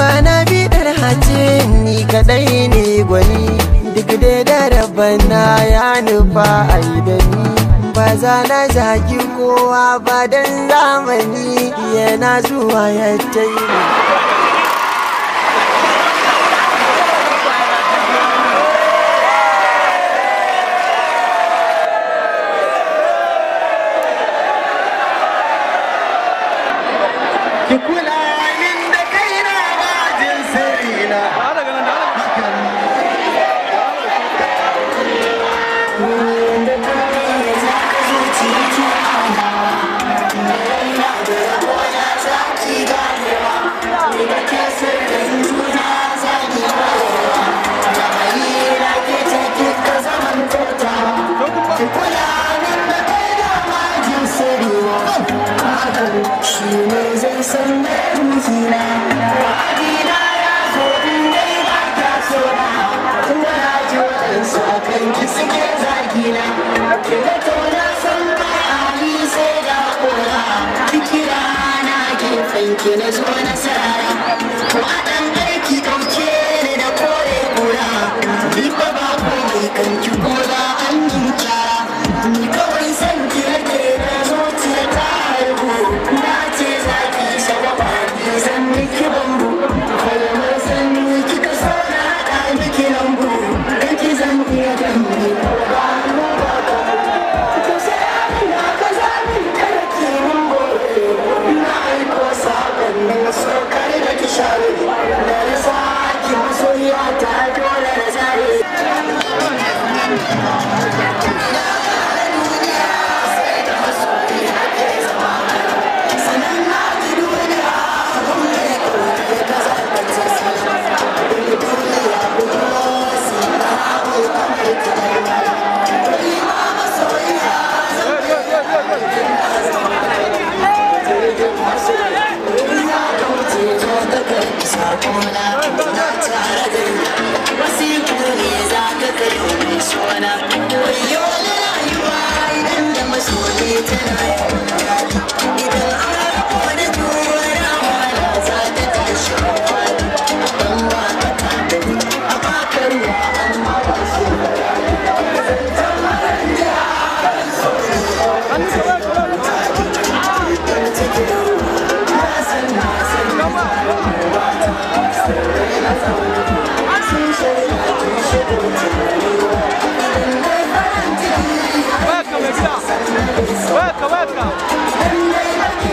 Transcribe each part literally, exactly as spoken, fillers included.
bana bidar hace ni kadai ne gwani duk da darabana ya nufa ai da ni ba za na zagi kowa ba dan zamani yana zuwa ya taimaka. Ki kula min da kaina bajin sirrina. Ki na zo nasara, waɗan aiki ɗauke ni da kore kura, ni fa ba komai kan ki kula an min kyara, ni kawai san ki nake da zuciya ta haihu, na ce za ki shagwaba ni zan miki bambu, kalmar san ni kika so na haɗa miki lambu, kan ki zan iya dambe ba mu ba ka, ko sai amina ka zamin kada ki mun bore, na aiko sabon na so kare da ki share, da na sa ki masoyiya ta dole na zare. Łebka, łebka!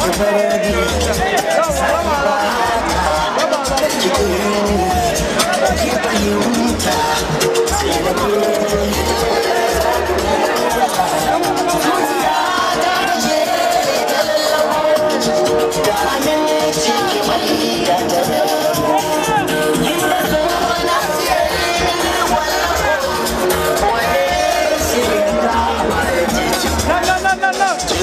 No, no, no, no, no.